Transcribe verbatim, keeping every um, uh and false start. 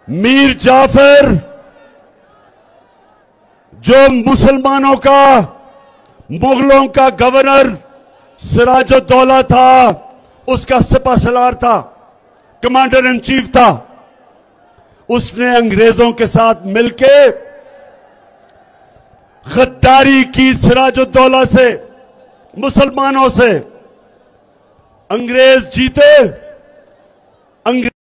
मीर जाफर जो मुसलमानों का, मुगलों का गवर्नर सिराजुद्दौला था, उसका सिपहसालार था, कमांडर इन चीफ था, उसने अंग्रेजों के साथ मिलके गद्दारी की सिराजुद्दौला से, मुसलमानों से। अंग्रेज जीते, अंग्रेज